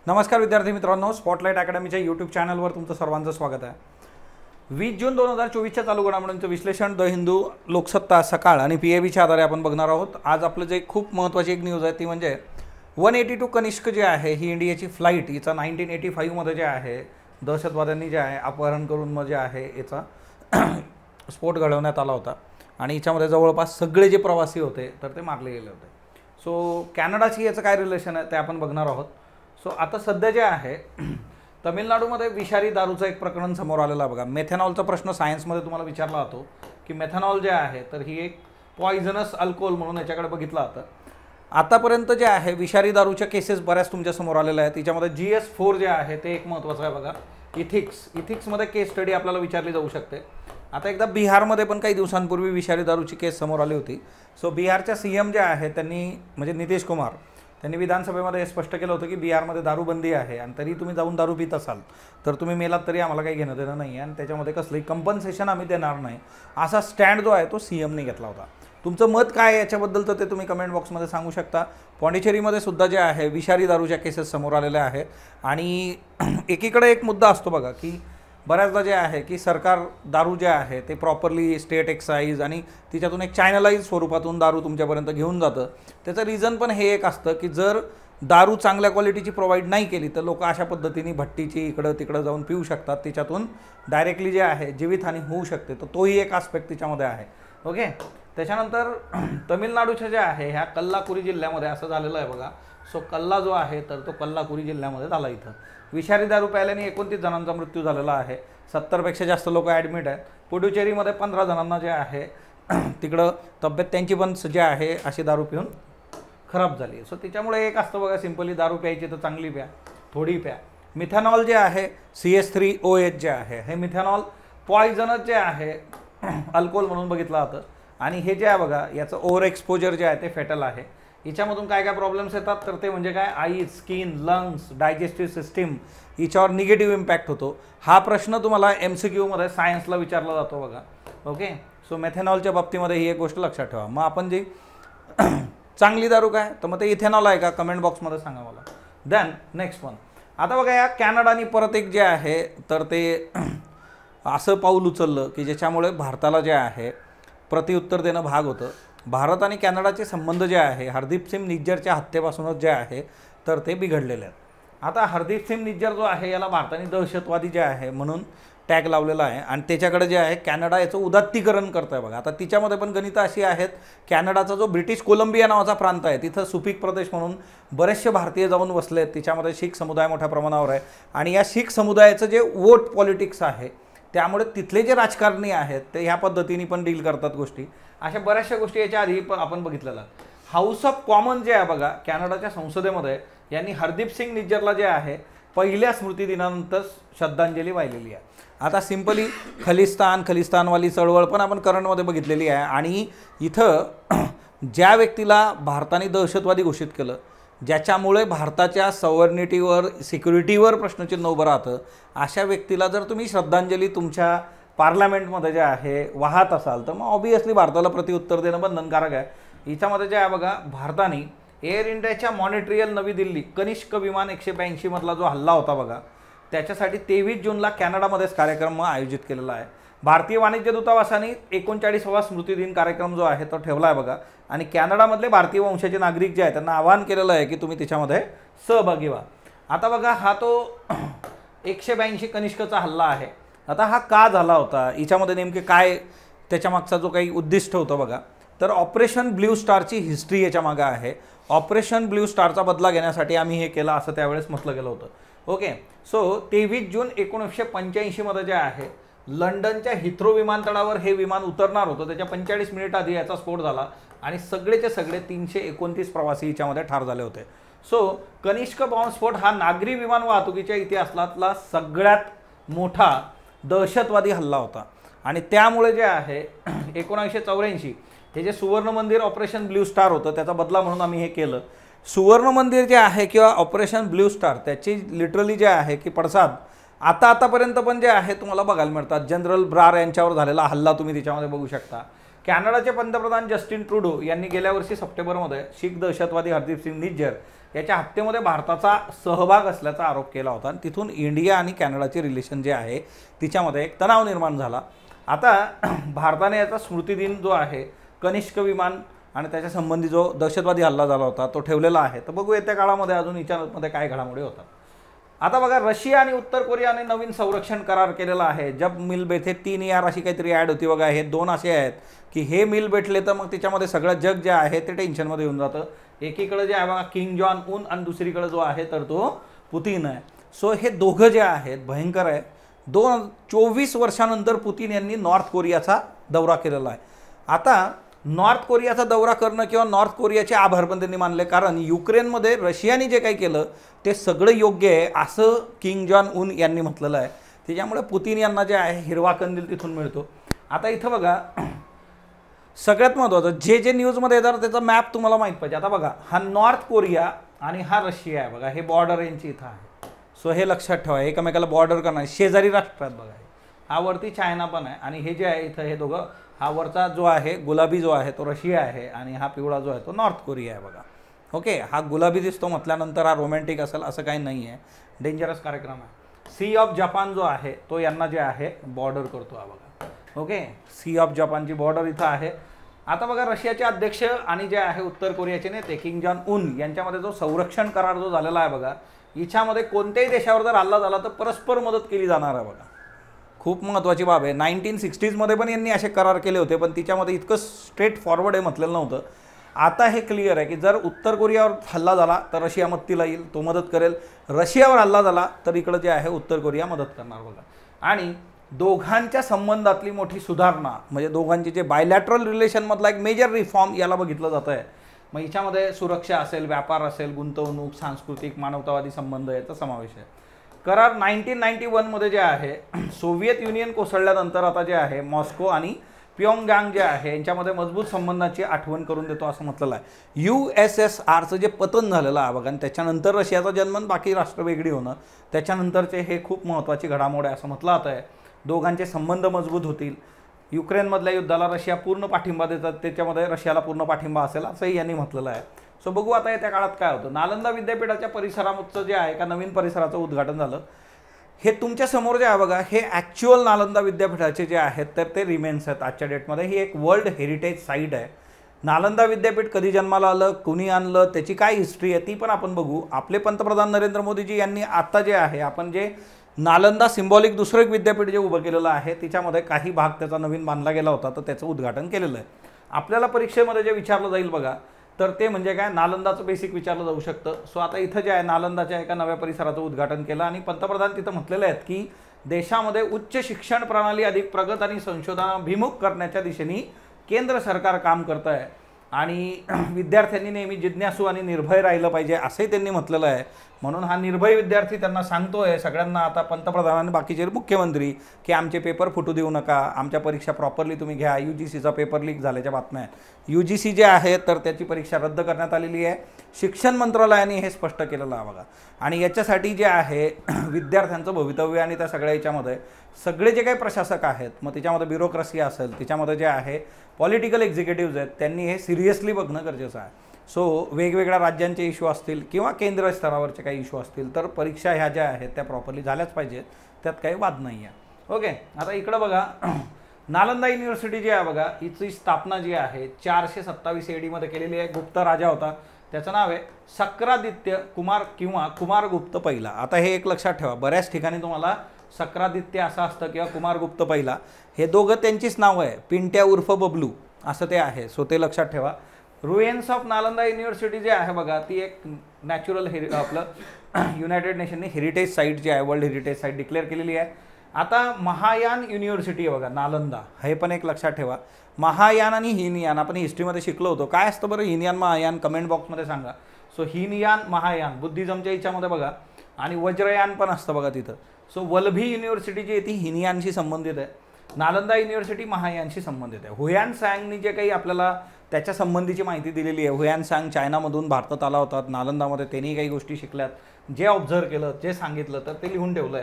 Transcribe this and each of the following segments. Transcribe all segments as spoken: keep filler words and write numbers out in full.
नमस्कार विद्यार्थी मित्रांनो, स्पॉटलाइट अकॅडमीच्या यूट्यूब चॅनलवर तुमचं सर्वांचं स्वागत आहे। वीस जून दोन हजार चोवीसच्या चालू घडामोडींचं विश्लेषण द हिंदू, लोकसत्ता, सकाळ आणि पी ए बीच्या आधारे आपण बघणार आहोत। आज आपलं जे खूप महत्त्वाची एक न्यूज आहे ती म्हणजे वन एटी टू कनिष्क जे आहे ही इंडियाची फ्लाईट, हिचा नाईन्टीन एटी फाईव्हमध्ये जे आहे दहशतवाद्यांनी जे आहे अपहरण करून मग जे आहे याचा स्फोट घडवण्यात आला होता आणि हिच्यामध्ये जवळपास सगळे जे प्रवासी होते तर ते मारले गेले होते। सो कॅनडाची याचं काय रिलेशन आहे ते आपण बघणार आहोत। सो आता सध्या जे आहे तमिळनाडूमध्ये विषारी दारूचं एक प्रकरण समोर आलेलं आहे बघा। मेथेनॉलचा प्रश्न सायन्समध्ये तुम्हाला विचारला जातो की मेथेनॉल जे आहे तर ही एक पॉइझनस अल्कोहोल म्हणून याच्याकडे बघितलं जातं। आतापर्यंत जे आहे विषारी दारूच्या केसेस बऱ्याच तुमच्या समोर आलेल्या आहेत। त्याच्यामध्ये जी एस फोर जे आहे ते एक महत्त्वाचं आहे बघा। इथिक्स इथिक्समध्ये केस स्टडी आपल्याला विचारली जाऊ शकते। आता एकदा बिहारमध्ये पण काही दिवसांपूर्वी विषारी दारूची केस समोर आली होती। सो बिहारच्या सी एम जे आहे त्यांनी म्हणजे नितीश कुमार त्यांनी विधानसभेमध्ये स्पष्ट केलं होतं की बिहारमध्ये दारूबंदी आहे आणि तरी तुम्ही जाऊन दारू पित असाल तर तुम्ही मेलात तरी आम्हाला काही घेणं देणं नाही आहे आणि त्याच्यामध्ये कसलंही कंपन्सेशन आम्ही देणार नाही, असा स्टँड जो आहे तो सी एमने घेतला होता। तुमचं मत काय आहे याच्याबद्दल तर ते तुम्ही कमेंट बॉक्समध्ये सांगू शकता। पॉंडिचेरीमध्ये सुद्धा जे आहे विषारी दारूच्या केसेस समोर आलेल्या आहे आणि एकीकडे एक मुद्दा असतो बघा की बऱ्याचदा जे आहे की सरकार दारू जे आहे ते प्रॉपरली स्टेट एक्साईज आणि तिच्यातून एक चॅनलाइज स्वरूपातून दारू तुमच्यापर्यंत घेऊन जातं। त्याचं रिझन पण हे एक असतं की जर दारू चांगल्या क्वालिटीची प्रोव्हाइड नाही केली तर लोक अशा पद्धतीने भट्टीची इकडं तिकडं जाऊन पिऊ शकतात, त्याच्यातून डायरेक्टली जे आहे जीवितहानी होऊ शकते। तर तोही एक आस्पेक्ट तिच्यामध्ये आहे। ओके, त्याच्यानंतर तमिळनाडूच्या जे आहे ह्या कल्लाकुरी जिल्ह्यामध्ये असं झालेलं आहे बघा। सो कल्ला जो आहे तर तो कल्लाकुरी जिल्ह्यामध्ये झाला। इथं विषारी दारू प्यायल्याने एकोणतीस जणांचा मृत्यू झालेला आहे। सत्तरपेक्षा जास्त लोक ॲडमिट आहेत। पुडुचेरीमध्ये पंधरा जणांना जे आहे तिकडं तब्येत त्यांची पण जे आहे अशी दारू पिऊन खराब झाली। सो त्याच्यामुळे एक असतं बघा, सिम्पली दारू प्यायची तर चांगली प्या, थोडी प्या। मिथेनॉल जे आहे C H three O H जे आहे हे मिथेनॉल पॉइझनच जे आहे अल्कोहोल म्हणून बघितलं जातं आणि हे जे आहे बघा याचं ओव्हर एक्सपोजर जे आहे ते फेटल आहे। हिच्यामधून काय काय प्रॉब्लेम्स येतात तर ते म्हणजे काय, eyes, skin, lungs, digestive system हिच्यावर निगेटिव्ह इम्पॅक्ट होतो। हा प्रश्न तुम्हाला एम सी क्यूमध्ये सायन्सला विचारला जातो बघा। ओके, सो मेथेनॉलच्या बाबतीमध्ये ही एक गोष्ट लक्षात ठेवा। मग आपण जी चांगली दारू काय तर मग ते इथेनॉल आहे का, कमेंट बॉक्समध्ये सांगा मला। देन नेक्स्ट वन, आता बघा या कॅनडाने परत एक जे आहे तर ते असं पाऊल उचललं की ज्याच्यामुळे भारताला जे आहे प्रतिउत्तर देणं भाग होतं। भारत आणि कॅनडाचे संबंध जे आहे हरदीप सिंग निज्जरच्या हत्येपासूनच जे आहे तर ते बिघडलेले आहेत। आता हरदीप सिंग निज्जर जो आहे याला भारताने दहशतवादी जे आहे म्हणून टॅग लावलेला आहे आणि त्याच्याकडे जे आहे कॅनडा याचं उदात्तीकरण करत आहे बघा। आता तिच्यामध्ये पण गणितं अशी आहेत, कॅनडाचा जो ब्रिटिश कोलंबिया नावाचा प्रांत आहे तिथं सुपीक प्रदेश म्हणून बरेचसे भारतीय जाऊन बसले आहेत। तिच्यामध्ये शीख समुदाय मोठ्या प्रमाणावर आहे आणि या शीख समुदायाचं जे वोट पॉलिटिक्स आहे त्यामुळे तिथले जे राजकारणी आहेत ते ह्या पद्धतीने पण डील करतात गोष्टी। अशा बऱ्याचशा गोष्टी याच्या आधी पण आपण बघितलेल्या। हाऊस ऑफ कॉमन जे आहे बघा कॅनडाच्या संसदेमध्ये यांनी हरदीप सिंग निज्जरला जे आहे पहिल्या स्मृतिदिनानंतर श्रद्धांजली वाहिलेली आहे। आता सिंपली खलिस्तान खलिस्तानवाली चळवळ पण आपण करंटमध्ये बघितलेली आहे आणि इथं ज्या व्यक्तीला भारताने दहशतवादी घोषित केलं, ज्याच्यामुळे भारताच्या सॉव्हर्निटीवर सिक्युरिटीवर प्रश्नचिन्ह उभं राहतं, अशा व्यक्तीला जर तुम्ही श्रद्धांजली तुमच्या पार्लमेंटमध्ये जे आहे वाहत असाल तर मग ऑब्वियसली भारताला प्रत्युत्तर देणं बंधनकारक आहे। हिच्यामध्ये जे आहे बघा भारताने एअर इंडियाच्या मॉनिट्रियल नवी दिल्ली कनिष्क विमान एकशे ब्याऐंशी मधला जो हल्ला होता बघा त्याच्यासाठी तेवीस जूनला कॅनडामध्येच कार्यक्रम आयोजित केलेला आहे। भारतीय वाणिज्य दूतावासाने एकोणचाळीसावा स्मृतिदिन कार्यक्रम जो आहे तो ठेवला आहे बघा आणि कॅनडामधले भारतीय वंशाचे नागरिक जे आहेत त्यांना आवाहन केलेलं आहे की तुम्ही त्याच्यामध्ये सहभागी व्हा। आता बघा हा तो एकशे ब्याऐंशी कनिष्कचा हल्ला आहे। आता हा का झाला होता, हिच्यामध्ये नेमके काय त्याच्यामागचा जो काही उद्दिष्ट होतं बघा तर ऑपरेशन ब्ल्यू स्टारची हिस्ट्री याच्या मागं आहे। ऑपरेशन ब्ल्यू स्टारचा बदला घेण्यासाठी आम्ही हे केलं असं त्यावेळेस म्हटलं गेलं होतं। ओके, सो तेवीस जून एकोणीसशे पंच्याऐंशीमध्ये जे आहे लंडनच्या हिथ्रो विमानतळावर हे विमान उतरणार होतं, त्याच्या पंचेचाळीस मिनिट आधी याचा स्फोट झाला आणि सगळेचे सगळे तीनशे एकोणतीस प्रवासी याच्यामध्ये ठार झाले होते। सो कनिष्क बॉम्बस्फोट हा नागरी विमान वाहतुकीच्या इतिहासातला सगळ्यात मोठा दहशतवादी हल्ला होता आणि त्यामुळे जे आहे एकोणीसशे चौऱ्याऐंशी हे जे सुवर्ण मंदिर ऑपरेशन ब्ल्यू स्टार होतं त्याचा बदला म्हणून आम्ही हे केलं। सुवर्ण मंदिर जे आहे किंवा ऑपरेशन ब्ल्यू स्टार त्याची लिटरली जे आहे की पडसाद आता आतापर्यंत पण जे आहे तुम्हाला बघायला मिळतात। जनरल ब्रार यांच्यावर झालेला हल्ला तुम्ही त्याच्यामध्ये बघू शकता कॅनडाचे पंतप्रधान जस्टिन ट्रुडो यांनी गेल्या वर्षी सप्टेंबरमध्ये शीख दहशतवादी हरदीप सिंग निज्जर याच्या हत्येमध्ये भारताचा सहभाग असल्याचा आरोप केला होता आणि तिथून इंडिया आणि कॅनडाचे रिलेशन जे आहे तिच्यामध्ये एक तणाव निर्माण झाला। आता भारताने याचा स्मृतिदिन जो आहे कनिष्क विमान आणि त्याच्या संबंधी जो दहशतवादी हल्ला झाला होता तो ठेवलेला आहे। तर बघू येत्या काळामध्ये अजून याच्यामध्ये काय घडामोडी होतात। आता बघा रशिया आणि उत्तर कोरियाने नवीन संरक्षण करार केलेला आहे। जब मिल बेथे तीन यार अशी काहीतरी ॲड होती बघा, हे दोन असे आहेत की हे मिल भेटले तर मग त्याच्यामध्ये सगळं जग जे आहे ते टेन्शनमध्ये येऊन जातं। एकीकडे जे आहे बघा किंग जॉन उन आणि दुसरीकडे जो आहे तर तो पुतीन आहे। सो हे दोघं जे आहेत भयंकर आहे। दोन चोवीस वर्षानंतर पुतीन यांनी नॉर्थ कोरियाचा दौरा केलेला आहे। आता नॉर्थ कोरियाचा दौरा करणं किंवा नॉर्थ कोरियाचे आभार पण त्यांनी मानले, कारण युक्रेनमध्ये रशियाने जे काही केलं ते सगळं योग्य आहे असं किंग जॉन उन यांनी म्हटलेलं आहे। त्याच्यामुळे पुतीन यांना जे आहे हिरवा कंदील तिथून मिळतो। आता इथं बघा सगळ्यात महत्त्वाचं जे जे न्यूजमध्ये येतात त्याचा मॅप तुम्हाला माहीत पाहिजे। आता बघा हा नॉर्थ कोरिया आणि हा रशिया आहे बघा, हे बॉर्डर यांची इथं आहे। सो हे लक्षात ठेवा, एकमेकाला बॉर्डर करणार शेजारी राष्ट्र आहेत बघा। हा वरती चायना पण आहे आणि हे जे आहे इथं हे दोघं, हा वरचा जो आहे गुलाबी जो आहे तो रशिया आहे आणि हा पिवळा जो आहे तो नॉर्थ कोरिया आहे बघा। ओके, हा गुलाबी दिसतो म्हटल्यानंतर हा रोमॅन्टिक असेल असं काही नाही आहे, डेंजरस कार्यक्रम आहे। सी ऑफ जपान जो आहे तो यांना जे आहे बॉर्डर करतो हा बघा। ओके, सी ऑफ जपानची बॉर्डर इथं आहे। आता बघा रशियाचे अध्यक्ष आणि जे आहे उत्तर कोरियाचे नेते किंग जॉन उन यांच्यामध्ये जो संरक्षण करार जो झालेला आहे बघा, याच्यामध्ये कोणत्याही देशावर जर हल्ला झाला तर परस्पर मदत केली जाणार आहे बघा। खूप महत्त्वाची बाब आहे। नाईन्टीन सिक्स्टीजमध्ये पण यांनी असे करार केले होते पण तिच्यामध्ये इतकं स्ट्रेट फॉरवर्ड आहे म्हटलेलं नव्हतं। आता हे क्लिअर आहे की जर उत्तर कोरियावर हल्ला झाला तर रशिया मदतीला येईल, तो मदत करेल। रशियावर हल्ला झाला तर इकडं जे आहे उत्तर कोरिया मदत करणार बघा। आणि दोघांच्या संबंधातली मोठी सुधारणा म्हणजे दोघांचे जे बायलॅटरल रिलेशनमधला एक मेजर रिफॉर्म याला बघितलं जातं आहे। मग याच्यामध्ये सुरक्षा असेल, व्यापार असेल, गुंतवणूक, सांस्कृतिक, मानवतावादी संबंध याचा समावेश आहे। करार नाईन्टीन नाईन्टी वनमध्ये जे आहे सोव्हिएत युनियन कोसळल्यानंतर आता जे आहे मॉस्को आणि प्योंगयांग जे आहे यांच्यामध्ये मजबूत संबंधाची आठवण करून देतो असं म्हटलेलं आहे। यू एस एस आरचं जे पतन झालेलं आहे बघा आणि त्याच्यानंतर रशियाचा जन्म, बाकी राष्ट्र वेगळी होणं, त्याच्यानंतरचे हे खूप महत्त्वाची घडामोड आहे असं म्हटलं जातं आहे। दोघांचे संबंध मजबूत होतील। युक्रेनमधल्या युद्धाला रशिया पूर्ण पाठिंबा देतात, त्याच्यामध्ये रशियाला पूर्ण पाठिंबा असेल असंही यांनी म्हटलेलं आहे। सो बघू आता येत्या काळात काय होतं। नालंदा विद्यापीठाच्या परिसराचं जे आहे का नवीन परिसराचं उद्घाटन झालं। हे तुमच्या समोर जे आहे बघा हे ॲक्च्युअल नालंदा विद्यापीठाचे जे आहेत तर ते रिमेन्स आहेत आजच्या डेटमध्ये। ही एक वर्ल्ड हेरिटेज साईट आहे। नालंदा विद्यापीठ कधी जन्माला आलं, कुणी आणलं, त्याची काय हिस्ट्री आहे ती पण आपण बघू। आपले पंतप्रधान नरेंद्र मोदीजी यांनी आता जे आहे आपण जे नालंदा सिम्बॉलिक दुसरं एक विद्यापीठ जे उभं केलेलं आहे तिच्यामध्ये काही भाग त्याचा नवीन बांधला गेला होता तर त्याचं उद्घाटन केलेलं आहे। आपल्याला परीक्षेमध्ये जे विचारलं जाईल बघा तर ते म्हणजे काय नालंदाचं बेसिक विचारलं जाऊ शकतं। सो आता इथं जे आहे नालंदाच्या एका नव्या परिसराचं उद्घाटन केलं आणि पंतप्रधान तिथं म्हटलेलं आहेत की देशामध्ये उच्च शिक्षण प्रणाली अधिक प्रगत आणि संशोधनाभिमुख करण्याच्या दिशेने केंद्र सरकार काम करतं आहे आणि विद्यार्थ्यांनी नेहमी जिज्ञासू आणि निर्भय राहिलं पाहिजे असंही त्यांनी म्हटलेलं आहे। म्हणून हा निर्भय विद्यार्थी त्यांना सांगतोय सगळ्यांना, आता पंतप्रधान आणि बाकीचे मुख्यमंत्री, की आमचे पेपर फुटू देऊ नका, आमच्या परीक्षा प्रॉपरली तुम्ही घ्या। यू जी सीचा पेपर लीक झाल्याच्या बातम्या आहेत। यू जी सी जे आहे तर त्याची परीक्षा रद्द करण्यात आलेली आहे। शिक्षण मंत्रालयाने हे स्पष्ट केलेलं आहे बघा। आणि याच्यासाठी जे आहे विद्यार्थ्यांचं भवितव्य आणि त्या सगळ्या याच्यामध्ये सगळे जे काही प्रशासक आहेत, मग त्याच्यामध्ये ब्युरोक्रेसी असेल, त्याच्यामध्ये जे आहे पॉलिटिकल एक्झिक्युटिव्ज आहेत, त्यांनी हे सिरियसली बघणं गरजेचं आहे। सो वेगवेगळ्या राज्यांचे इश्यू असतील किंवा केंद्र स्तरावरचे काही इश्यू असतील तर परीक्षा ह्या ज्या आहेत त्या प्रॉपरली झाल्याच पाहिजेत, त्यात काही वाद नाही आहे। ओके, आता इकडं बघा नालंदा युनिव्हर्सिटी जी आहे बघा हिची स्थापना जी आहे चारशे सत्तावीस ए डीमध्ये केलेली आहे। गुप्त राजा होता, त्याचं नाव आहे सक्रादित्य कुमार किंवा कुमारगुप्त पहिला। आता हे एक लक्षात ठेवा, बऱ्याच ठिकाणी तुम्हाला सक्रादित्य असं असतं किंवा कुमारगुप्त पहिला, हे दोघं त्यांचीच नाव आहे, पिंट्या उर्फ बबलू असं ते आहे। सो ते लक्षात ठेवा। रुएन्स ऑफ नालंदा युनिव्हर्सिटी जे आहे बघा ती एक नॅचरल हेरि आपलं युनायटेड नेशनने हेरिटेज साईट जी आहे वर्ल्ड हेरिटेज साईट डिक्लेअर केलेली आहे। आता महायान युनिव्हर्सिटी आहे बघा नालंदा, हे पण एक लक्षात ठेवा। महायान आणि हिनयान आपण हिस्ट्रीमध्ये शिकलो होतो, काय असतं बरं हिनयान महायान, कमेंट बॉक्समध्ये सांगा। सो हिनयान महायान बुद्धिझमच्या याच्यामध्ये बघा आणि वज्रयान पण असतं बघा तिथं। सो वल्भी युनिव्हर्सिटी जी आहे ती हिनयानशी संबंधित आहे, नालंदा युनिव्हर्सिटी महायानशी संबंधित आहे। हुयान सॅंगनी जे काही आपल्याला त्याच्या संबंधीची माहिती दिलेली आहे, हुयान सॅंग चायनामधून भारतात आला होता, नालंदामध्ये त्यांनी काही गोष्टी शिकल्यात, जे ऑब्झर्व केलं, जे सांगितलं तर ते लिहून ठेवलं आहे।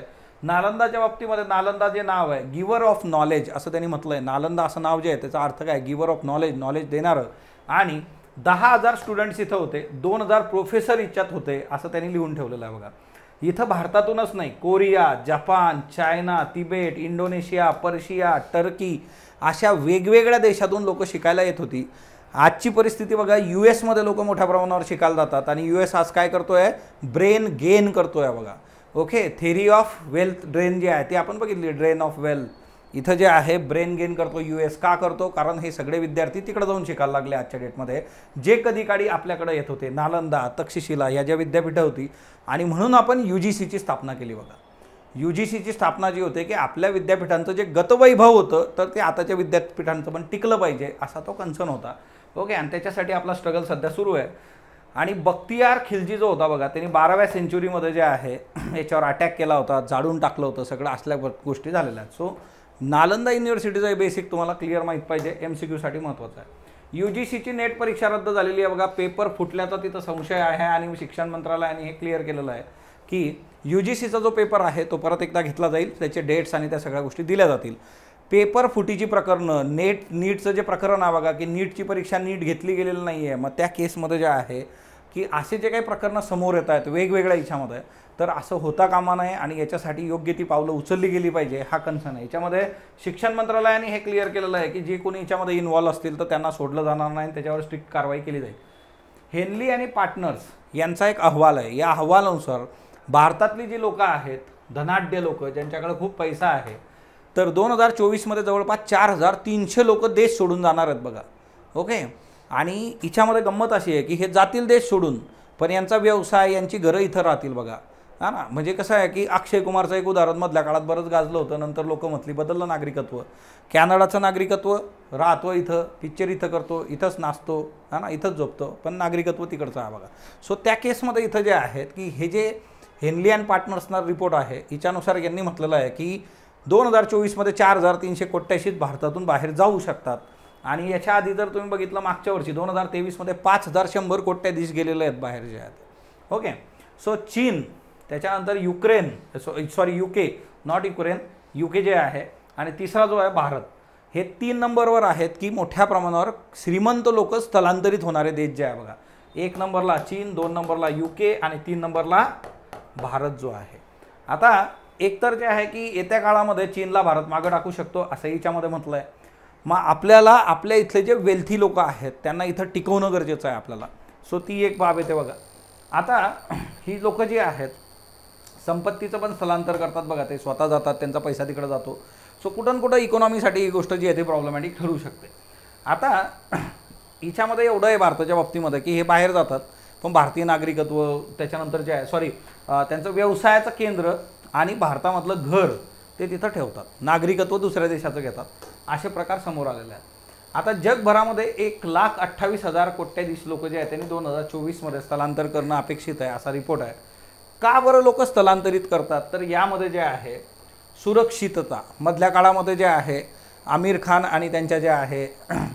नालंदाच्या बाबतीमध्ये नालंदा जे नाव आहे गिव्हर ऑफ नॉलेज असं त्यांनी म्हटलं आहे. नालंदा असं नाव जे आहे त्याचा अर्थ काय, गिव्हर ऑफ नॉलेज, नॉलेज देणारं. आणि दहा हजार स्टुडंट्स इथं होते, दोन हजार प्रोफेसर इच्छात होते असं त्यांनी लिहून ठेवलेलं आहे बघा. इथं भारतातूनच नाही, Korea, Japan, China, Tibet, Indonesia, Persia, Turkey अशा वेगवेगळ्या देशातून लोक शिकायला येत होती. आजची परिस्थिती बघा, यू एसमध्ये लोक मोठ्या प्रमाणावर शिकायला जातात आणि यू एस आज काय करतोय, ब्रेन गेन करतोय बघा. Okay, theory of wealth drain जे आहे ते आपण बघितली, ड्रेन ऑफ वेल्थ. इथं जे आहे ब्रेन गेन करतो यू एस. का करतो, कारण हे सगळे विद्यार्थी तिकडे जाऊन शिकायला लागले आजच्या डेटमध्ये, जे कधी काळी आपल्याकडे येत होते. नालंदा, तक्षशिला ह्या ज्या विद्यापीठं होती आणि म्हणून आपण यू जी सीची स्थापना केली बघा. यू जी सीची स्थापना जी होते की आपल्या विद्यापीठांचं जे गतवैभव होतं तर ते आताच्या विद्यापीठांचं पण टिकलं पाहिजे असा तो कन्सर्न होता. ओके, आणि त्याच्यासाठी आपला स्ट्रगल सध्या सुरू आहे. आणि बख्तियार खिलजी जो होता बघा, त्यांनी बाराव्या सेंचुरीमध्ये जे आहे याच्यावर अटॅक केला होता, जाळून टाकलं होतं, सगळं असल्या गोष्टी झालेल्या आहेत. सो नालंदा युनिव्हर्सिटीचं हे बेसिक तुम्हाला क्लिअर माहीत पाहिजे, एम सी क्यूसाठी महत्त्वाचं आहे. यू जी सीची नेट परीक्षा रद्द झालेली आहे बघा. पेपर फुटल्याचा तिथं संशय आहे आणि शिक्षण मंत्रालयाने हे क्लिअर केलेलं आहे की यू जी सीचा जो पेपर आहे तो परत एकदा घेतला जाईल, त्याचे डेट्स आणि त्या सगळ्या गोष्टी दिल्या जातील. पेपर फुटीची प्रकरणं, नेट नीटचं जे प्रकरण आहे बघा की नीटची परीक्षा नीट घेतली गेलेली नाही आहे, मग त्या केसमध्ये जे आहे की असे जे काही प्रकरणं समोर येत आहेत वेगवेगळ्या याच्यामध्ये, तर असं होता कामा नये आणि याच्यासाठी योग्य ती पावलं उचलली गेली पाहिजे, हा कन्सर्न आहे. याच्यामध्ये शिक्षण मंत्रालयाने हे क्लिअर केलेलं आहे की जे कोणी याच्यामध्ये इन्व्हॉल्व असतील तर त्यांना सोडलं जाणार नाही, त्याच्यावर स्ट्रिक्ट कारवाई केली जाईल. हेनली आणि पार्टनर्स यांचा एक अहवाल आहे. या अहवालानुसार भारतातली जी लोकं आहेत, धनाढ्य लोक ज्यांच्याकडे खूप पैसा आहे, तर दोन हजार चोवीसमध्ये जवळपास चार हजार तीनशे लोक देश सोडून जाणार आहेत बघा. ओके, आणि हिच्यामध्ये गंमत अशी आहे की हे जातील देश सोडून, पण यांचा व्यवसाय, यांची घरं इथं राहतील बघा. हा ना, म्हणजे कसं आहे की अक्षय कुमारचं एक उदाहरण मधल्या काळात बरंच गाजलं होतं, नंतर लोक म्हटली बदललं नागरिकत्व. कॅनडाचं नागरिकत्व, राहतो इथं, पिक्चर इथं करतो, इथंच नाचतो, हा ना, इथंच झोपतो, पण नागरिकत्व तिकडचं आहे बघा. सो त्या केसमध्ये इथं जे आहेत की हे जे हेनली अँड पार्टनर्सना रिपोर्ट आहे हिच्यानुसार यांनी म्हटलेलं आहे की दोन हजार चोवीसमध्ये चार हजार तीनशे कोट्याशीच भारतातून बाहेर जाऊ शकतात. आणि याच्या आधी जर तुम्ही बघितलं मागच्या वर्षी दोन हजार तेवीसमध्ये पाच हजार शंभर कोट्याधीश गेलेले आहेत बाहेर जे आहेत. ओके, सो चीन, त्याच्यानंतर युक्रेन, सॉ sorry U K, not Ukraine, U K जे आहे, आणि तिसरा जो आहे भारत, हे तीन नंबरवर आहेत की मोठ्या प्रमाणावर श्रीमंत लोक स्थलांतरित होणारे देश जे आहे बघा. एक नंबरला चीन, दोन नंबरला यू के आणि तीन नंबरला भारत जो आहे. आता एकतर जे आहे की येत्या काळामध्ये चीनला भारत मागं टाकू शकतो असं याच्यामध्ये म्हटलं आहे. मग आपल्याला आपल्या इथले जे वेल्थी लोक आहेत त्यांना इथं टिकवणं गरजेचं आहे आपल्याला. सो ती एक बाब येते बघा. आता ही लोक जी आहेत संपत्तीचं पण स्थलांतर करतात बघा, ते स्वतः जातात, त्यांचा पैसा तिकडे जातो. सो कुठं कुठं इकॉनॉमीसाठी ही गोष्ट जी आहे ती प्रॉब्लेमॅटिक ठरू शकते. आता हिच्यामध्ये एवढं आहे भारताच्या बाबतीमध्ये की हे बाहेर जातात पण भारतीय नागरिकत्व, त्याच्यानंतर जे आहे सॉरी त्यांचं व्यवसायाचं केंद्र आणि भारतामधलं घर ते तिथं ठेवतात, नागरिकत्व दुसऱ्या देशाचं घेतात, असे प्रकार समोर आलेले आहेत. आता जगभरामध्ये एक लाख अठ्ठावीस हजार कोट्याधीश लोक जे आहेत त्यांनी दोन हजार चोवीसमध्ये स्थलांतर करणं अपेक्षित आहे असा रिपोर्ट आहे. का बरं लोक स्थलांतरित करतात, तर यामध्ये जे आहे सुरक्षितता, मधल्या काळामध्ये जे आहे आमिर खान आणि त्यांच्या जे आहे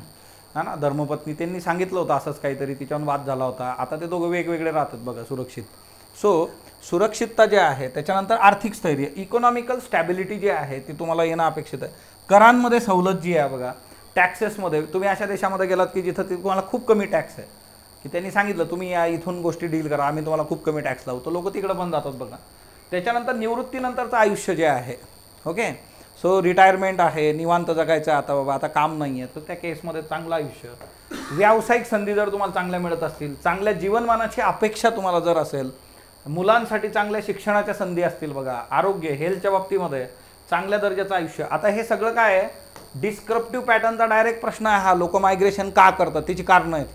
हा ना धर्मपत्नी, त्यांनी सांगितलं होतं असंच काहीतरी, तिच्यावर वाद झाला होता. आता ते दोघं वेगवेगळे राहतात बघा, सुरक्षित. सो सुरक्षितता जे आहे, त्याच्यानंतर आर्थिक स्थैर्य, इकॉनॉमिकल स्टॅबिलिटी जी आहे ती तुम्हाला येणं अपेक्षित आहे. करांमध्ये सवलत जी आहे बघा, टॅक्सेसमध्ये तुम्ही अशा देशामध्ये गेलात की जिथं तुम्हाला खूप कमी टॅक्स आहे, की त्यांनी सांगितलं तुम्ही या इथून गोष्टी डील करा, आम्ही तुम्हाला खूप कमी टॅक्स लावतो, लोक तिकडं पण जातात बघा. त्याच्यानंतर निवृत्तीनंतरचं आयुष्य जे आहे, ओके, सो रिटायरमेंट आहे, निवांत जगायचं आता बाबा, आता काम नाही आहे, तर त्या केसमध्ये चांगलं आयुष्य. व्यावसायिक संधी जर तुम्हाला चांगल्या मिळत असतील, चांगल्या जीवनमानाची अपेक्षा तुम्हाला जर असेल, मुलांसाठी चांगल्या शिक्षणाच्या संधी असतील बघा, आरोग्य हेल्थच्या बाबतीमध्ये चांगल्या दर्जाचं आयुष्य. आता हे सगळं काय आहे, डिस्क्रप्टिव्ह पॅटर्नचा डायरेक्ट प्रश्न आहे हा. लोक मायग्रेशन का करतात, त्याची कारणं आहेत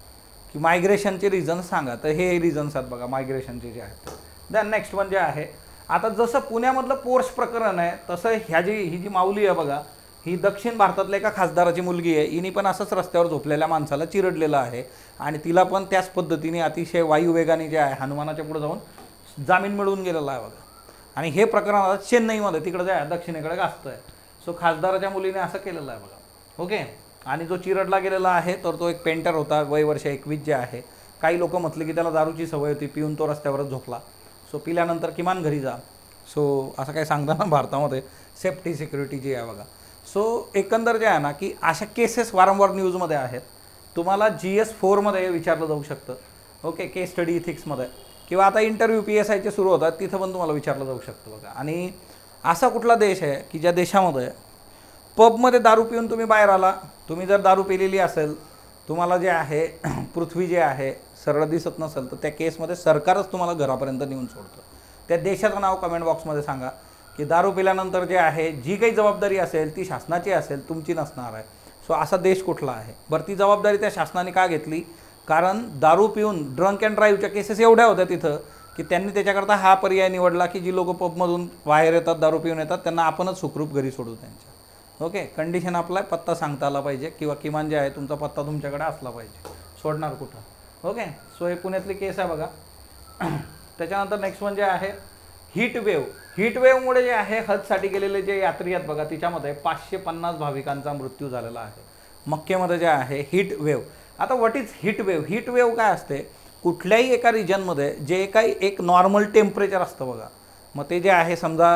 की मायग्रेशनचे रिझन्स सांगा, तर हे रिझन्स आहेत बघा मायग्रेशनचे जे आहेत. देन नेक्स्ट वन जे आहे, आता जसं पुण्यामधलं पोर्स प्रकरण आहे तसं ह्या जी ही जी माऊली आहे बघा, ही दक्षिण भारतातल्या एका खासदाराची मुलगी आहे. हिने पण असंच रस्त्यावर झोपलेल्या माणसाला चिरडलेलं आहे आणि तिला पण त्याच पद्धतीने अतिशय वायुवेगाने जे आहे हनुमानाच्या पुढे जाऊन जामीन मिळवून गेलेला आहे बघा. आणि हे प्रकरण आता चेन्नईमध्ये तिकडे जे आहे दक्षिणेकडे गाजतं आहे. सो खासदाराच्या मुलीने असं केलेलं आहे बघा. ओके, आणि जो चिरडला गेलेला आहे तर तो एक पेंटर होता, वय वर्ष एकवीस जे आहे. काही लोक म्हटले की त्याला दारूची सवय होती, पिऊन तो रस्त्यावरच झोपला. सो पिल्यानंतर किमान घरी जा. सो असं काही सांगताना भारतामध्ये सेफ्टी सिक्युरिटी जी आहे बघा. सो एकंदर जे आहे ना की अशा केसेस वारंवार न्यूजमध्ये आहेत. तुम्हाला जी एस फोरमध्ये विचारलं जाऊ शकतं, ओके, केस स्टडी इथिक्समध्ये, किंवा आता इंटरव्ह्यू पी एस आयचे सुरू होतात तिथं पण तुम्हाला विचारलं जाऊ शकतं बघा. आणि असा कुठला देश आहे की ज्या देशामध्ये पबमध्ये दारू पिऊन तुम्ही बाहेर आला, तुम्ही जर दारू पिलेली असेल, तुम्हाला जे आहे पृथ्वी जे आहे सरळ दिसत नसेल, तर त्या केसमध्ये सरकारच तुम्हाला घरापर्यंत नेऊन सोडतं. त्या देशाचं नाव कमेंट बॉक्समध्ये सांगा की दारू पिल्यानंतर जे आहे जी काही जबाबदारी असेल ती शासनाची असेल, तुमची नसणार आहे. सो असा देश कुठला आहे बरं? ती जबाबदारी त्या शासनाने का घेतली? कारण दारू पिऊन ड्रंक अँड ड्राईव्हच्या केसेस एवढ्या होत्या तिथं की त्यांनी त्याच्याकरता हा पर्याय निवडला की जी लोक पबमधून बाहेर येतात, दारू पिऊन येतात, त्यांना आपणच सुखरूप घरी सोडू त्यांच्या. ओके, कंडिशन आपला पत्ता सांगता आला पाहिजे, किंवा किमान जे आहे तुमचा पत्ता तुमच्याकडे असला पाहिजे. सोडणार कुठं? ओके, सो हे पुण्यातली केस आहे बघा. त्याच्यानंतर नेक्स्ट वन जे आहे हीट वेव्ह. हीट वेव्हमुळे जे आहे हजसाठी गेलेले जे यात्री आहेत बघा, तिच्यामध्ये पाचशे पन्नास भाविकांचा मृत्यू झालेला आहे मक्केमध्ये जे आहे हीट वेव्ह. आता what is heat wave? Heat wave काय असते? कुठल्याही एका रिजनमध्ये जे काही एक नॉर्मल टेम्परेचर असतं बघा, मग ते जे आहे समजा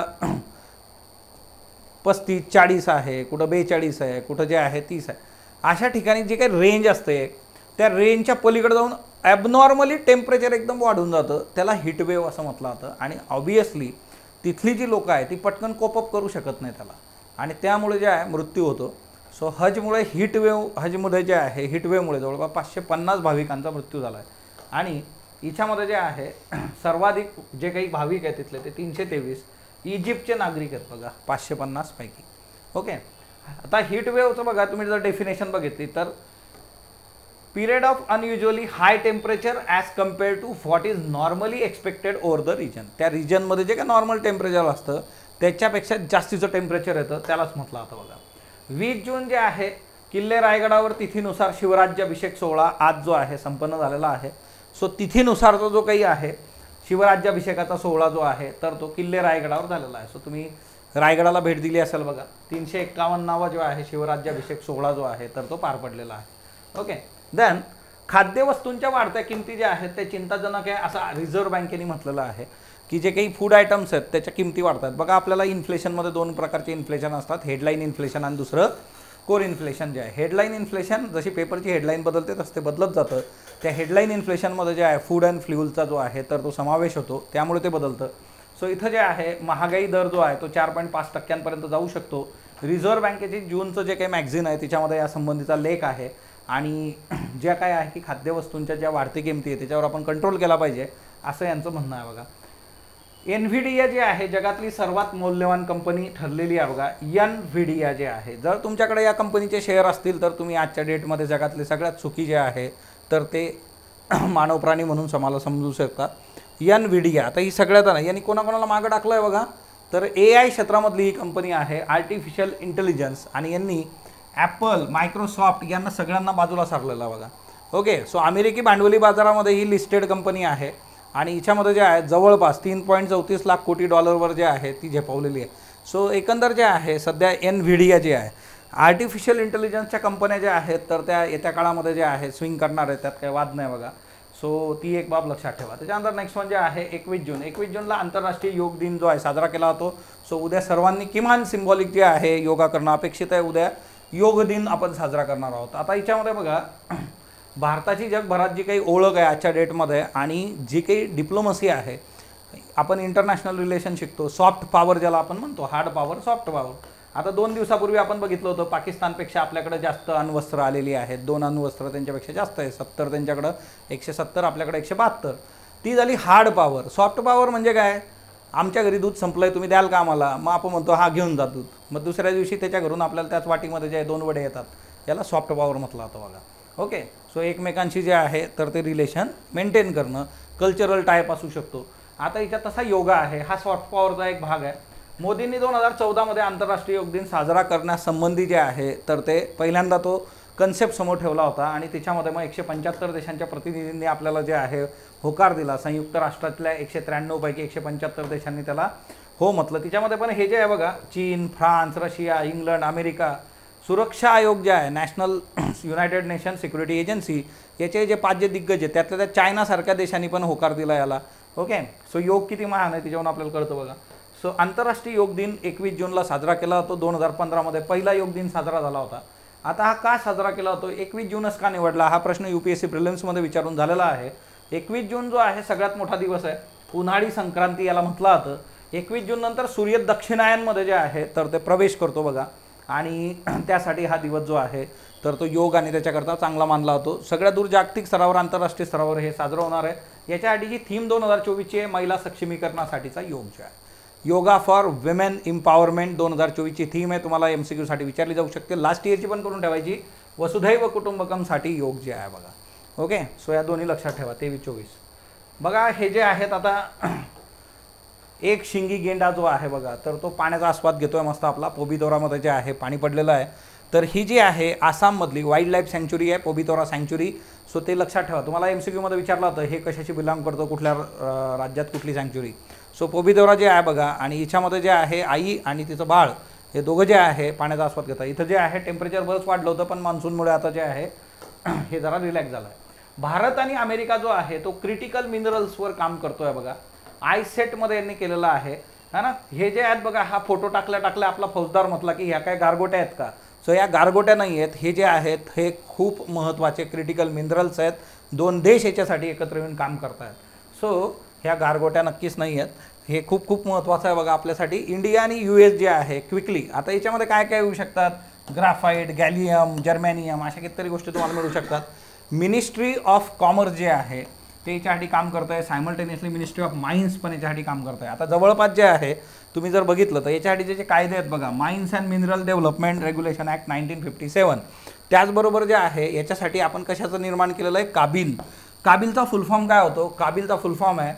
पस्तीस चाळीस आहे, कुठं बेचाळीस आहे, कुठं जे आहे तीस आहे, अशा ठिकाणी जे काही रेंज असते त्या रेंजच्या पलीकडे जाऊन ॲबनॉर्मली टेम्परेचर एकदम वाढून जातं, त्याला हीट वेव्ह असं म्हटलं जातं. आणि ऑब्वियसली तिथली जी लोकं आहे ती पटकन कोपअप करू शकत नाही त्याला, आणि त्यामुळे जे आहे मृत्यू होतो. सो हजमुळे हीट वेव्ह, हजमध्ये जे आहे हीट वेव्हमुळे जवळपास पाचशे पन्नास भाविकांचा मृत्यू झाला आहे. आणि हिच्यामध्ये जे आहे सर्वाधिक जे काही भाविक आहेत तिथले ते तीनशे तेवीस इजिप्तचे नागरिक आहेत बघा, पाचशे पन्नास पैकी. ओके, आता हीट वेव्हचं बघा, तुम्ही जर डेफिनेशन बघितली तर period of unusually high temperature as compared to what is normally expected over the region. त्या रिजनमध्ये जे काय नॉर्मल टेम्परेचर असतं त्याच्यापेक्षा जास्तीचं टेम्परेचर येतं, त्यालाच म्हटलं आता बघा. वीस जून जे आहे किल्ले रायगडावर तिथीनुसार शिवराज्याभिषेक सोहळा आज जो आहे संपन्न झालेला आहे. सो तिथीनुसारचा जो काही आहे शिवराज्याभिषेकाचा सोहळा जो आहे तर तो किल्ले रायगडावर झालेला आहे. सो तुम्ही रायगडाला भेट दिली असेल बघा, तीनशे एक्कावन्न नावा जो आहे शिवराज्याभिषेक सोहळा जो आहे तर तो पार पडलेला आहे. ओके, देन खाद्यवस्तूंच्या वाढत्या किमती ज्या आहेत ते चिंताजनक आहे असं रिझर्व्ह बँकेने म्हटलेलं आहे की जे काही फूड आयटम्स आहेत त्याच्या किमती वाढतात. बघा, आपल्याला इन्फ्लेशनमध्ये दोन प्रकारचे इन्फ्लेशन असतात, हेडलाईन इन्फ्लेशन आणि दुसरं कोर इन्फ्लेशन जे आहे. हेडलाईन इन्फ्लेशन जशी पेपरची हेडलाईन बदलते तसं ते बदलत जातं. त्या हेडलाईन इन्फ्लेशनमध्ये जे आहे फूड अँड फ्युलचा जो आहे तर तो समावेश होतो, त्यामुळे ते बदलतं. सो इथं जे आहे महागाई दर जो आहे तो चार पॉईंट पाच टक्क्यांपर्यंत जाऊ शकतो. रिझर्व्ह बँकेची जूनचं जे काही मॅगझिन आहे त्याच्यामध्ये या संबंधीचा लेख आहे. आणि ज्या काय आहे की खाद्यवस्तूंच्या ज्या वाढती किमती आहे त्याच्यावर आपण कंट्रोल केला पाहिजे असं यांचं म्हणणं आहे बघा. एनव्हिडिया जे आहे जगातली सर्वात मौल्यवान कंपनी ठरलेली आहे बघा. एनव्हिडिया जे आहे, जर तुमच्याकडे या कंपनीचे शेअर असतील तर तुम्ही आजच्या डेटमध्ये जगातले सगळ्यात सुखी जे आहे तर ते मानव प्राणी म्हणून समाला समजू शकतात. एनव्हिडिया आता ही सगळ्यात नाही, यांनी कोणाकोणाला मागं टाकलं आहे बघा, तर ए आय क्षेत्रामधली ही कंपनी आहे, आर्टिफिशियल इंटेलिजन्स. आणि यांनी ॲपल, मायक्रोसॉफ्ट यांना सगळ्यांना बाजूला सारलेला बघा. ओके, सो अमेरिकी भांडवली बाजारामध्ये ही लिस्टेड कंपनी आहे आणि हिच्यामध्ये जे आहे जवळपास तीन पॉईंट चौतीस लाख कोटी डॉलरवर जे आहे ती झेपावलेली आहे. सो एकंदर जे आहे सध्या एनव्हिडिया जे आहे आर्टिफिशियल इंटेलिजन्सच्या कंपन्या ज्या आहेत तर त्या येत्या काळामध्ये जे आहे स्विंग करणार आहेत, त्यात काही वाद नाही बघा. सो ती एक बाब लक्षात ठेवा. त्याच्यानंतर नेक्स्ट वन जे आहे एकवीस जून एकवीस जूनला आंतरराष्ट्रीय योग दिन जो आहे साजरा केला जातो. सो उद्या सर्वांनी किमान सिम्बॉलिक जे आहे योगा करणं अपेक्षित आहे. उद्या योग दिन आपण साजरा करणार आहोत. आता याच्यामध्ये बघा भारताची जगभरात जी काही ओळख आहे आजच्या डेटमध्ये आणि जी काही डिप्लोमसी आहे, आपण इंटरनॅशनल रिलेशन शिकतो, सॉफ्ट पॉवर ज्याला आपण म्हणतो, हार्ड पॉवर सॉफ्ट पॉवर. आता दोन दिवसापूर्वी आपण बघितलं होतं पाकिस्तानपेक्षा आपल्याकडे जास्त अण्वस्त्र आलेली आहेत, दोन अण्वस्त्र त्यांच्यापेक्षा जास्त आहे, सत्तर त्यांच्याकडं एकशे सत्तर आपल्याकडे एकशे बहात्तर. ती झाली हार्ड पॉवर. सॉफ्ट पॉवर म्हणजे काय, आमच्या घरी दूध संपलं आहे तुम्ही द्याल का आम्हाला, मग आपण म्हणतो हा घेऊन जा दूध, मग दुसऱ्या दिवशी त्याच्या घरून आपल्याला त्याच वाटीमध्ये जे दोन वडे येतात, याला सॉफ्ट पॉवर म्हटलं जातं बघा. ओके, सो एकमेकांशी जे आहे तर ते रिलेशन मेंटेन करणं, कल्चरल टाईप असू शकतो. आता याच्यात तसा योगा आहे, हा सॉफ्ट पॉवरचा एक भाग आहे. मोदींनी दोन हजार चौदामध्ये आंतरराष्ट्रीय योग दिन साजरा करण्यासंबंधी जे आहे तर ते पहिल्यांदा तो कन्सेप्ट समोर ठेवला होता आणि त्याच्यामध्ये मग एकशे पंच्याहत्तर देशांच्या प्रतिनिधींनी आपल्याला जे आहे होकार दिला. संयुक्त राष्ट्रातल्या एकशे त्र्याण्णव पैकी एकशे पंच्याहत्तर देशांनी त्याला हो म्हटलं. तिच्यामध्ये पण हे जे आहे बघा, चीन, फ्रान्स, रशिया, इंग्लंड, अमेरिका, सुरक्षा आयोग जे आहे national United Nation security agency, याचे जे पाच जे दिग्गज आहेत त्यातल्या त्या चायनासारख्या देशांनी पण होकार दिला याला. ओके, सो योग किती महान आहे त्याच्यावरून आपल्याला कळतं बघा. सो आंतरराष्ट्रीय योग दिन एकवीस जूनला साजरा केला जातो. दोन हजार पंधरामध्ये पहिला योग दिन साजरा झाला होता. आता हा का साजरा केला जातो, एकवीस जूनच का निवडला, हा प्रश्न यू पी एस सी प्रिलिम्समध्ये विचारून झालेला आहे. एकवीस जून जो आहे सगळ्यात मोठा दिवस आहे, उन्हाळी संक्रांती याला म्हटलं जातं. एकवीस जून नंतर सूर्य दक्षिणायनमध्ये जे आहे तर ते प्रवेश करतो बघा, आणि त्यासाठी हा दिवस जो आहे तर तो योग आणि त्याच्याकरता चांगला मानला जातो. सगळ्या दूर जागतिक स्तरावर आंतरराष्ट्रीय स्तरावर हे साजरं होणार आहे. याच्यासाठीची थीम दोन हजार चोवीसची आहे महिला सक्षमीकरणासाठीचा योग जो आहे, योगा फॉर विमेन एम्पॉवरमेंट दोन हजार चोवीसची थीम आहे. तुम्हाला एम सी क्यूसाठी विचारली जाऊ शकते. लास्ट इयरची पण करून ठेवायची, वसुधैव कुटुंबकमसाठी योग जे आहे बघा. ओके, सो या दोन्ही लक्षात ठेवा. तेवीस चोवीस बघा, हे जे आहेत आता एक शिंगी गेंडा जो आहे बघा, तर तो पाण्याचा आस्वाद घेतोय मस्त आपला. पोबितोरामध्ये जे आहे पाणी पडलेलं आहे. तर ही जी आहे आसाममधली वाईल्ड लाईफ सँक्च्युरी आहे, पोबितोरा सँक्च्युरी. सो ते लक्षात ठेवा. तुम्हाला एम सी क्यूमध्ये विचारलं होतं हे कशाशी बिलॉंग करतो, कुठल्या राज्यात कुठली सँक्च्युरी. सो पोबितोरा जे आहे बघा, आणि हिच्यामध्ये जे आहे आई आणि तिचं बाळ हे दोघं जे आहे पाण्याचा आस्वाद घेतात. इथं जे आहे टेम्परेचर बरंच वाढलं होतं, पण मान्सूनमुळे आता जे आहे हे जरा रिलॅक्स झालं आहे. भारत आणि अमेरिका जो आहे तो क्रिटिकल मिनरल्सवर काम करतोय बघा. आयसेटमध्ये यांनी केलेलं आहे है ना. हे जे आहेत बघा, हा फोटो टाकल्या टाकल्या आपला फौजदार म्हटला की ह्या काय गारगोट्या आहेत का. सो या गारगोट्या नाही आहेत, हे जे आहेत हे खूप महत्त्वाचे क्रिटिकल मिनरल्स आहेत. दोन देश याच्यासाठी एकत्र येऊन काम करत आहेत. सो ह्या गारगोट्या नक्कीच नाही आहेत. हे खूप खूप महत्त्वाचं आहे बघा आपल्यासाठी. इंडिया आणि यू एस जे आहे क्विकली, आता याच्यामध्ये काय काय येऊ शकतात, ग्राफाईट, गॅलियम, जर्मॅनियम अशा कितीतरी गोष्टी तुम्हाला मिळू शकतात. मिनिस्ट्री ऑफ कॉमर्स जे आहे ते याच्यासाठी काम करत आहे. सायमल्टेनियसली मिनिस्ट्री ऑफ माइन्स पण याच्यासाठी काम करत आहे. आता जवळपास जे आहे तुम्ही जर बघितलं तर याच्यासाठी जे कायदे आहेत बघा, mines and mineral development regulation act nineteen fifty seven. त्याचबरोबर जे आहे याच्यासाठी आपण कशाचं निर्माण केलेलं आहे, काबिल. काबिलचा फुल फॉर्म काय होतो, काबिलचा फुल फॉर्म आहे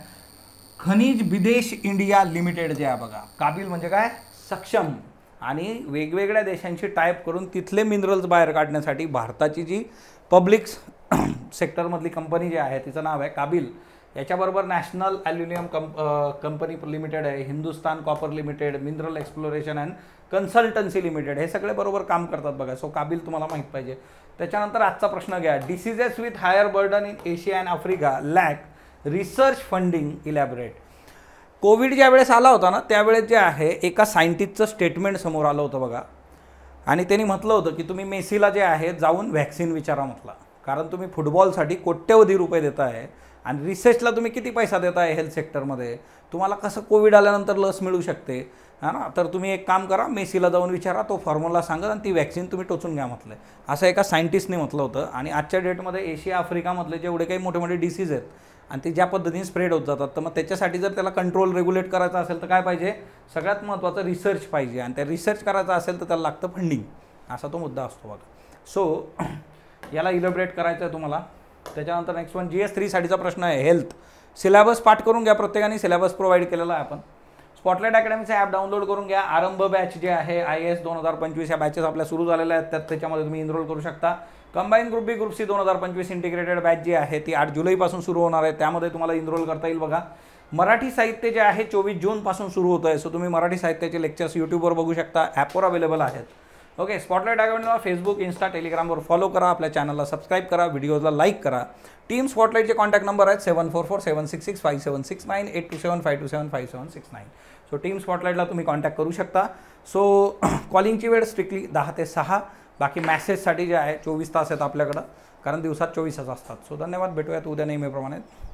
खनिज विदेश इंडिया लिमिटेड जे आहे बघा. काबिल म्हणजे काय, सक्षम, आणि वेगवेगळ्या देशांशी टाईप करून तिथले मिनरल्स बाहेर काढण्यासाठी भारताची जी पब्लिक सेक्टरमधली कंपनी जी आहे तिचं नाव आहे काबिल. याच्याबरोबर नॅशनल ॲल्युमिनियम कंप कंपनी लिमिटेड आहे, Hindustan copper limited, mineral exploration and consultancy limited, हे सगळे बरोबर काम करतात बघा. सो काबिल तुम्हाला माहीत पाहिजे. त्याच्यानंतर आजचा प्रश्न घ्या, diseases with higher burden in Asia and Africa lack research funding elaborate. Covid ज्या वेळेस आला होता ना त्यावेळेस जे आहे एका सायंटिस्टचं स्टेटमेंट समोर आलं होतं बघा, आणि त्यांनी म्हटलं होतं की तुम्ही मेसीला जे आहे जाऊन व्हॅक्सिन विचारा म्हटलं, कारण तुम्ही फुटबॉलसाठी कोट्यवधी रुपये देत आहे आणि रिसर्चला तुम्ही किती पैसा देत आहे हेल्थ सेक्टरमध्ये, तुम्हाला कसं कोविड आल्यानंतर लस मिळू शकते हा ना. तर तुम्ही एक काम करा, मेसीला जाऊन विचारा, तो फॉर्म्युला सांगा आणि ती व्हॅक्सिन तुम्ही टोचून घ्या म्हटलं. असं एका सायंटिस्टने म्हटलं होतं. आणि आजच्या डेटमध्ये एशिया आफ्रिकामधले जेवढे काही मोठे मोठे डिसीज आहेत आणि ते ज्या पद्धतीने स्प्रेड होत जातात, तर मग त्याच्यासाठी जर त्याला कंट्रोल रेग्युलेट करायचं असेल तर काय पाहिजे, सगळ्यात महत्त्वाचं रिसर्च पाहिजे. आणि त्या रिसर्च करायचं असेल तर त्याला लागतं फंडिंग, असा तो मुद्दा असतो बघा. सो याला इलॅबरेट करायचं आहे तुम्हाला. त्याच्यानंतर नेक्स्ट वन जी एस थ्रीसाठीचा प्रश्न आहे हेल्थ. सिलेबस पाठ करून घ्या, प्रत्येकाने सिलेबस प्रोव्हाइड केलेला आहे आपण. स्पॉटलाईट अकॅडमीचं ॲप डाउनलोड करून घ्या. आरंभ बॅच जे आहे आय एस दोन हजार पंचवीस या बॅचेस आपल्या सुरू झालेल्या आहेत, त्यात त्याच्यामध्ये तुम्ही इनरोल करू शकता. Combine group B group C दोन हजार पंचवीस इंटिग्रेटेड बॅच जी आहे ती आठ जुलैपासून सुरू होणार आहे, त्यामध्ये तुम्हाला इनरोल करता येईल बघा. मराठी साहित्य जे आहे चोवीस जूनपासून सुरू होतं आहे. सो तुम्ही मराठी साहित्याचे लेक्चर्स यूट्यूबवर बघू शकता, ॲपवर अवेलेबल आहेत. ओके, स्पॉटलाईट अकॅडमीला फेसबुक, इन्स्टा, टेलिग्रामवर फॉलो करा, आपल्या चॅनलला सबस्क्राईब करा, व्हिडिओजला लाईक करा. टीम स्पॉटलाईटचे कॉन्टॅक्ट नंबर आहेत seven four four seven six six five seven six nine eight two seven five two seven five seven six nine. So team स्पॉटलाईटला तुम्ही कॉन्टॅक्ट करू शकता. सो कॉलिंगची वेळ स्ट्रिक्टली दहा ते सहा, बाकी मॅसेजसाठी जे आहे चोवीस तास आहेत आपल्याकडं, कारण दिवसात चोवीस तास असतात. सो धन्यवाद, भेटूयात उद्या नेहमीप्रमाणे.